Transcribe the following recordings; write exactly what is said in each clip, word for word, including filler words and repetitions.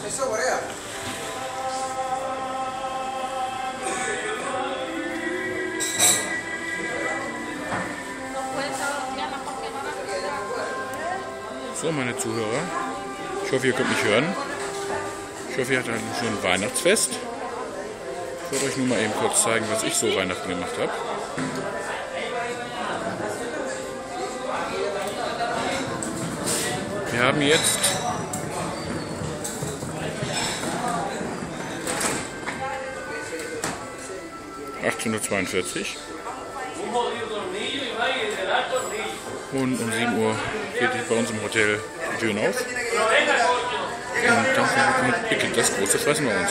So, meine Zuhörer, ich hoffe, ihr könnt mich hören. Ich hoffe, ihr hattet schon ein Weihnachtsfest. Ich werde euch nur mal eben kurz zeigen, was ich so Weihnachten gemacht habe. Wir haben jetzt achtzehn Uhr zweiundvierzig und um sieben Uhr geht bei uns im Hotel die Türen auf und dann beginnt das große Fressen bei uns.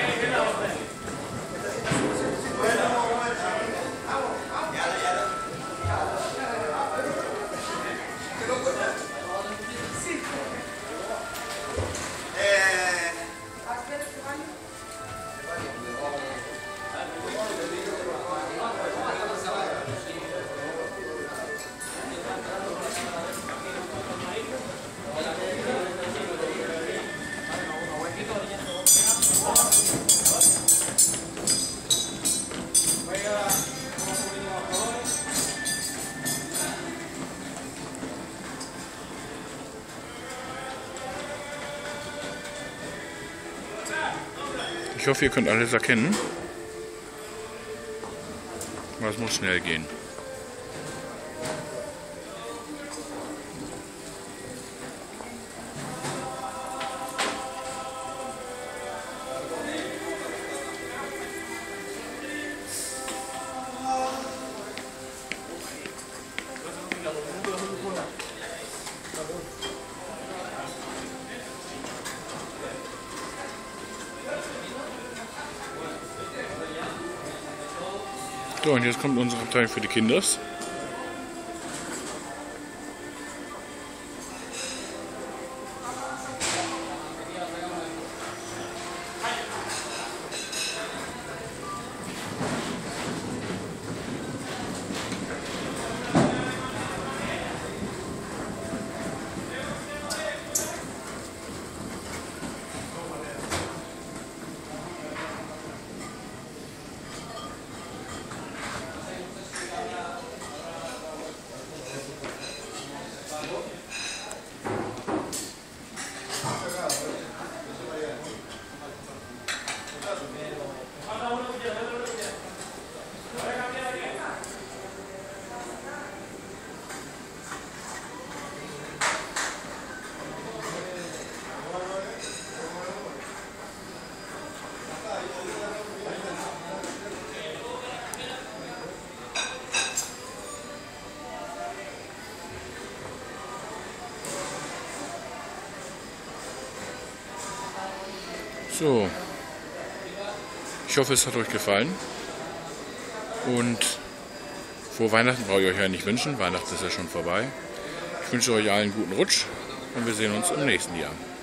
Ich hoffe, ihr könnt alles erkennen. Aber es muss schnell gehen. So, und jetzt kommt unsere Abteilung für die Kinders. So, ich hoffe, es hat euch gefallen und frohe Weihnachten brauche ich euch ja nicht wünschen, Weihnachten ist ja schon vorbei. Ich wünsche euch allen einen guten Rutsch und wir sehen uns im nächsten Jahr.